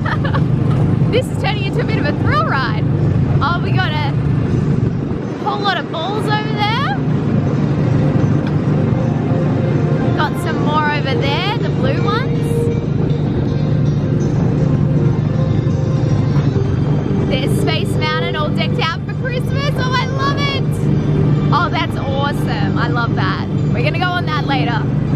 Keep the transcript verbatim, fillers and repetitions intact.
This is turning into a bit of a thrill ride. Oh, we got a whole lot of balls over there. Got some more over there, the blue ones. There's Space Mountain all decked out for Christmas. Oh, I love it. Oh, that's awesome. I love that. We're gonna go on that later.